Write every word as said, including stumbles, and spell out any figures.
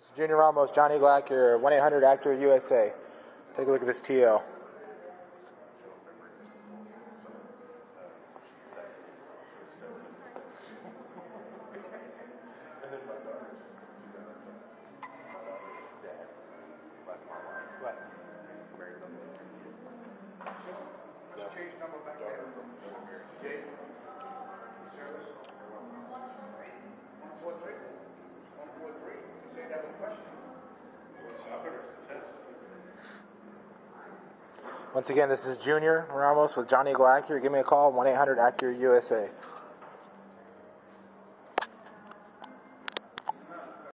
Junior Ramos, John Eagle Acura, one eight hundred Acura U S A. Take a look at this T O. Once again, this is Junior Ramos with John Eagle Acura. Give me a call, one eight hundred Acura U S A.